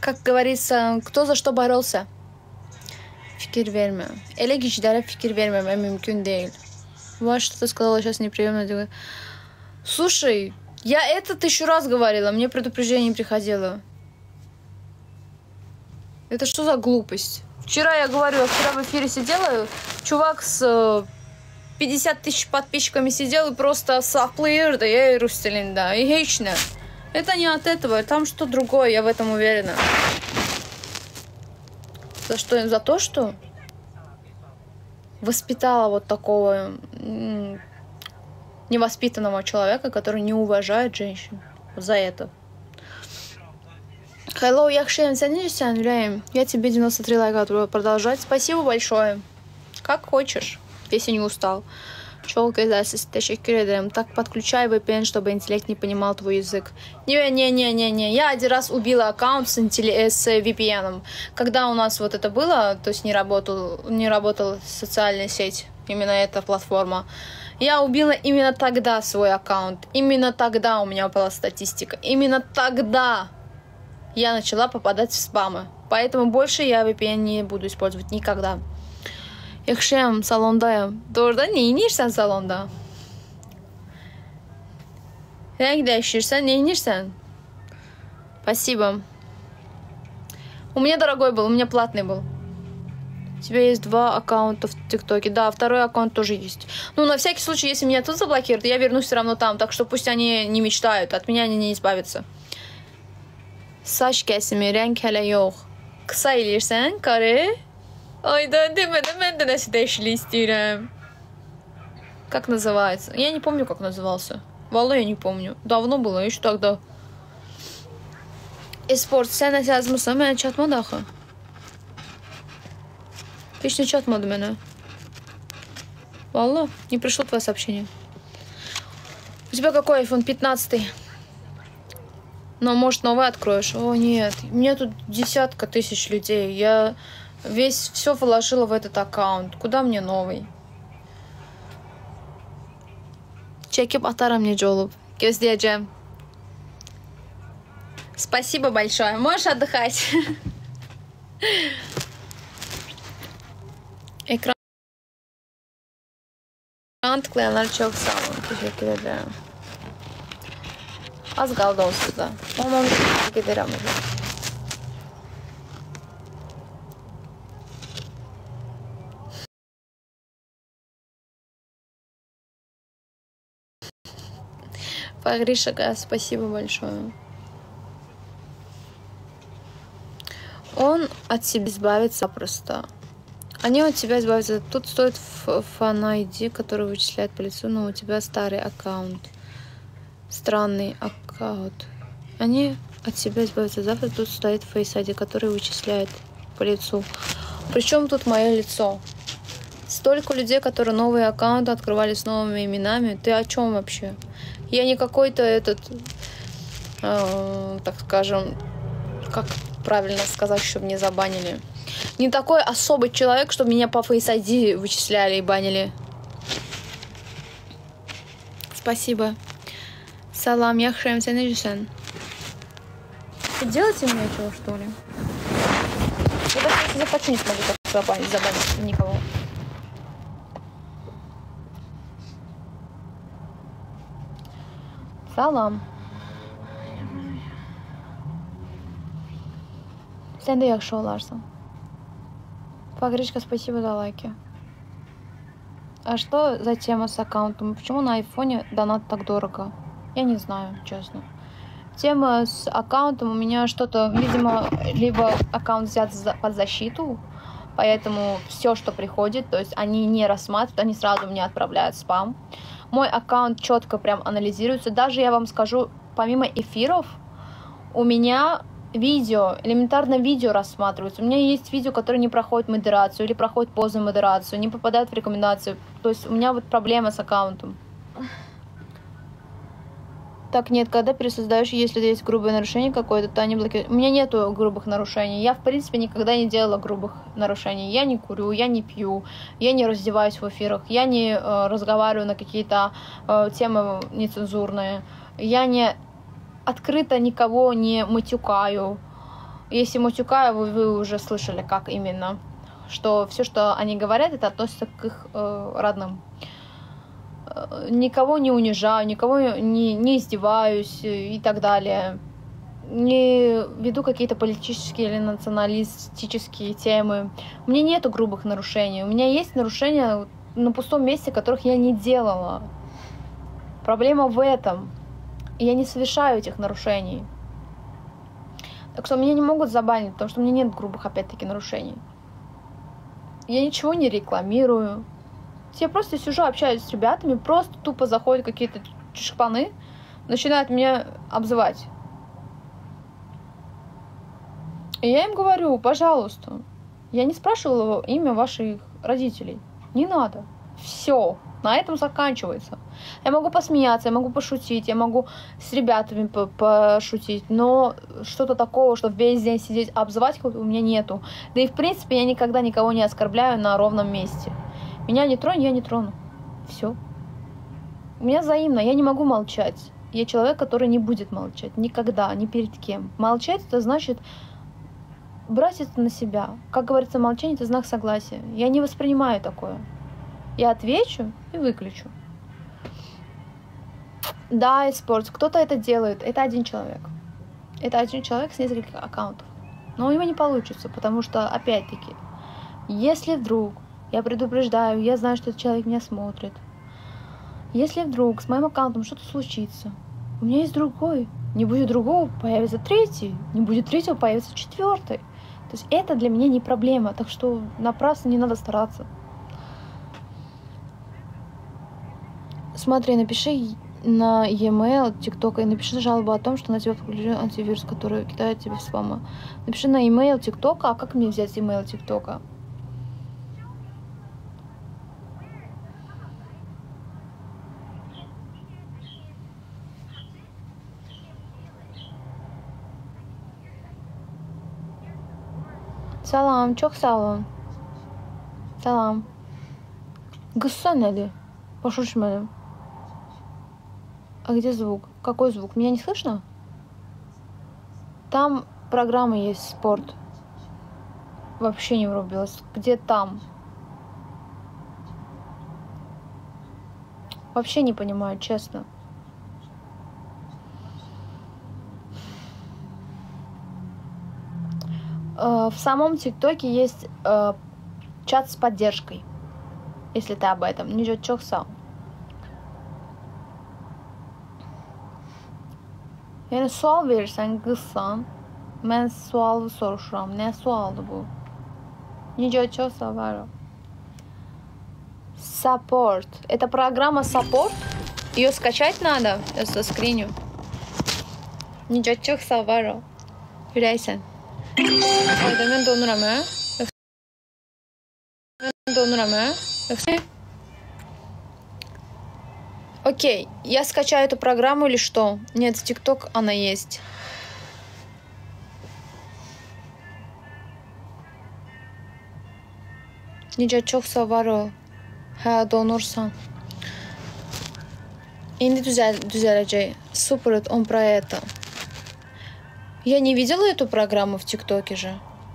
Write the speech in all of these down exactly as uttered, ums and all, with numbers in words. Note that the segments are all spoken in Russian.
Как говорится, кто за что боролся? Fikir verme. Ele kişilere fikir vermeme mümkün değil. Вот что ты сказала сейчас неприемно. Слушай, я это тысячу раз говорила, мне предупреждение не приходило. Это что за глупость? Вчера я говорю, я вчера в эфире сидела, чувак с пятьдесят тысяч подписчиками сидел и просто саплыр, да я и Рустелин, да, и хищно. Это не от этого, там что другое, я в этом уверена. За что? За то, что воспитала вот такого невоспитанного человека, который не уважает женщин. За это. Hello, Яхшем, я тебе девяносто три лайка отправила. Продолжать. Спасибо большое. Как хочешь, если не устал. Челка из Асис, teşekkür ederim. Так, подключай ви пи эн, чтобы интеллект не понимал твой язык. Не-не-не-не-не. Я один раз убила аккаунт с, интелли... с ви пи эн. Когда у нас вот это было, то есть не работал, не работала социальная сеть, именно эта платформа, я убила именно тогда свой аккаунт. Именно тогда у меня упала статистика. Именно тогда я начала попадать в спамы. Поэтому больше я ви пи эн не буду использовать никогда. Yakşam salondayım. Doğrudan ne inirsen salonda? Renk değiştirsen не инирsen? Спасибо. У меня дорогой был, у меня платный был. У тебя есть два аккаунта в ТикТоке. Да, второй аккаунт тоже есть. Ну, на всякий случай, если меня тут заблокируют, я вернусь все равно там. Так что пусть они не мечтают, от меня они не избавятся. Saç kesimi, renk hele yok. Kısa ilirsen, kare. Ой, да, демеdim, ben de nasıl değişli istiyorum. Как называется? Я не помню, как назывался. Валла, я не помню. Давно было, еще тогда. Esport, sen nasıl yazmışsın? Mənə çatmadı axı. Heç nə çatmadı mənə. Валла, не пришло твое сообщение. У тебя какой айфон? пятнадцатый. Но, может, новый откроешь? О, нет. У меня тут десятка тысяч людей. Я... Весь все вложила в этот аккаунт. Куда мне новый? Çekip atarım nece olup. Gözleyeceğim. Спасибо большое. Можешь отдыхать. Ekran tıklayanlar çok sağ olun. Teşekkür ederim. Az kaldı olsun da. Olmamı teşekkür ederim. Фагриша, спасибо большое. Он от себя избавится просто. Они от тебя избавятся. Тут стоит фан ай ди, который вычисляет по лицу, но у тебя старый аккаунт. Странный аккаунт. Они от себя избавятся. Завтра тут стоит фейс ай ди, который вычисляет по лицу. Причем тут мое лицо? Столько людей, которые новые аккаунты открывали с новыми именами. Ты о чем вообще? Я не какой-то этот, э, так скажем, как правильно сказать, чтобы не забанили. Не такой особый человек, чтобы меня по Face ай ди вычисляли и банили. Спасибо. Салам, яхшем, сенежисен. Делайте мне чего, что ли? Я даже если захочу, не смогу так забанить, забанить никого. Салам. Sen de yaxşı olarsın. Фагричка, спасибо за лайки. А что за тема с аккаунтом? Почему на айфоне донат так дорого? Я не знаю, честно. Тема с аккаунтом у меня что-то, видимо, либо аккаунт взят под защиту, поэтому все, что приходит, то есть они не рассматривают, они сразу мне отправляют спам. Мой аккаунт четко прям анализируется. Даже я вам скажу, помимо эфиров, у меня видео, элементарно видео рассматриваются. У меня есть видео, которые не проходят модерацию или проходят поздно модерацию, не попадают в рекомендации. То есть у меня вот проблема с аккаунтом. Так, нет, когда пересоздаешь, если есть грубое нарушение какое-то, то они блокируют. У меня нету грубых нарушений. Я, в принципе, никогда не делала грубых нарушений. Я не курю, я не пью, я не раздеваюсь в эфирах, я не э, разговариваю на какие-то э, темы нецензурные, я не открыто никого не матюкаю. Если матюкаю, вы, вы уже слышали, как именно. Что все, что они говорят, это относится к их э, родным. Э, никого не унижаю, никого не, не издеваюсь и так далее. Не веду какие-то политические или националистические темы. У меня нету грубых нарушений. У меня есть нарушения на пустом месте, которых я не делала. Проблема в этом. Я не совершаю этих нарушений. Так что меня не могут забанить, потому что у меня нет грубых, опять-таки, нарушений. Я ничего не рекламирую. Я просто сижу, общаюсь с ребятами, просто тупо заходят какие-то шпаны, начинают меня обзывать. И я им говорю, пожалуйста, я не спрашивала имя ваших родителей. Не надо. Все. На этом заканчивается. Я могу посмеяться, я могу пошутить, я могу с ребятами пошутить, но что-то такого, что весь день сидеть, обзывать, у меня нету. Да и в принципе я никогда никого не оскорбляю на ровном месте. Меня не тронь, я не трону. Все. У меня взаимно, я не могу молчать. Я человек, который не будет молчать. Никогда, ни перед кем. Молчать — это значит брать это на себя. Как говорится, молчание — это знак согласия. Я не воспринимаю такое. Я отвечу и выключу. Да, эспорт. Кто-то это делает. Это один человек. Это один человек с нескольких аккаунтов. Но у него не получится, потому что, опять-таки, если вдруг я предупреждаю, я знаю, что этот человек меня смотрит. Если вдруг с моим аккаунтом что-то случится, у меня есть другой. Не будет другого, появится третий. Не будет третьего, появится четвертый. То есть это для меня не проблема. Так что напрасно не надо стараться. Смотри, напиши на e-mail TikTok и напиши жалобу о том, что на тебя подключен антивирус, который кидает тебе в спамы. Напиши на e-mail TikTok. А как мне взять e-mail TikTok? Salam, çok sağ olun. Salam. Qıssa nədir? Başa düşmədim. А где звук? Какой звук? Меня не слышно? Там программа есть, спорт. Вообще не врубилась. Где там? Вообще не понимаю, честно. В самом ТикТоке есть э, чат с поддержкой. Если ты об этом. Nice çok sağ ol. Yani sual verirsen qızsan, mən sualı soruşuram. Nə sualdır bu? Nice çok sağ ol. Support. Это программа Support. Ее скачать надо. Я соскриню. Nice çok sağ ol. Ürəysən. Ayda mən donuram, hə? Mən donuram, hə? Окей, я скачаю эту программу или что? Нет, в TikTok она есть. Nice çok sağ ol. Hə, donursan. İndi düzel düzələcək. Super, он про это. Я не видела эту программу в ТикТоке же.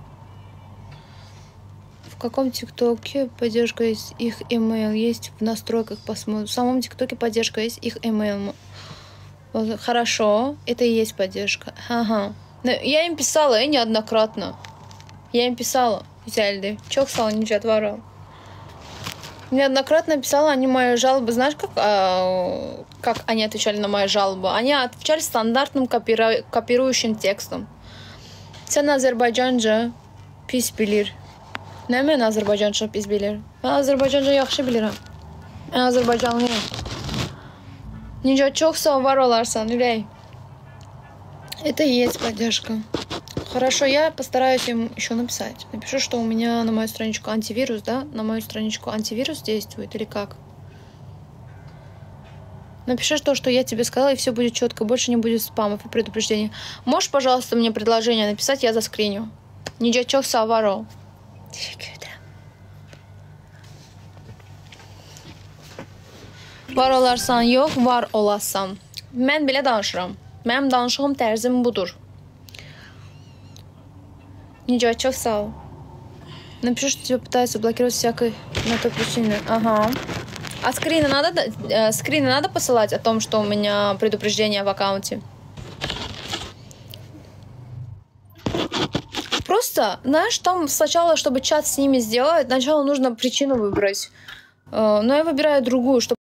В каком ТикТоке поддержка есть их email? Есть в настройках, посмотрим. В самом ТикТоке поддержка есть их email. Хорошо, это и есть поддержка. Ага. Я им писала, и неоднократно. Я им писала. Взяли. Çok sağ ol, nice отворал. Неоднократно писала они мои жалобы. Знаешь, как, а, как они отвечали на мои жалобы? Они отвечали стандартным копиру... копирующим текстом. Sen Azərbaycanca pis bilir. Nə mən Azərbaycanca pis bilir? Mən Azərbaycanca yaxşı bilirəm. Mən Azərbaycanlıyam. Nice çok sağ ol, var olarsan, ürək. Это и есть поддержка. Хорошо, я постараюсь им еще написать. Напишу, что у меня на мою страничку антивирус, да? На мою страничку антивирус действует или как? Напиши то, что я тебе сказала, и все будет четко. Больше не будет спамов и предупреждений. Можешь, пожалуйста, мне предложение написать, я заскриню. Nice çok sağ ol. Teşekkür ederim. Var olarsan yox, var olasan. Mən belə danışıram. Mənim danışığım tərzim budur. Ничего, что встал? Напиши, что тебя пытаются блокировать всякой на той причине. Ага. А скрины надо, э, скрины надо посылать о том, что у меня предупреждение в аккаунте? Просто, знаешь, там сначала, чтобы чат с ними сделать, сначала нужно причину выбрать. Э, но я выбираю другую, чтобы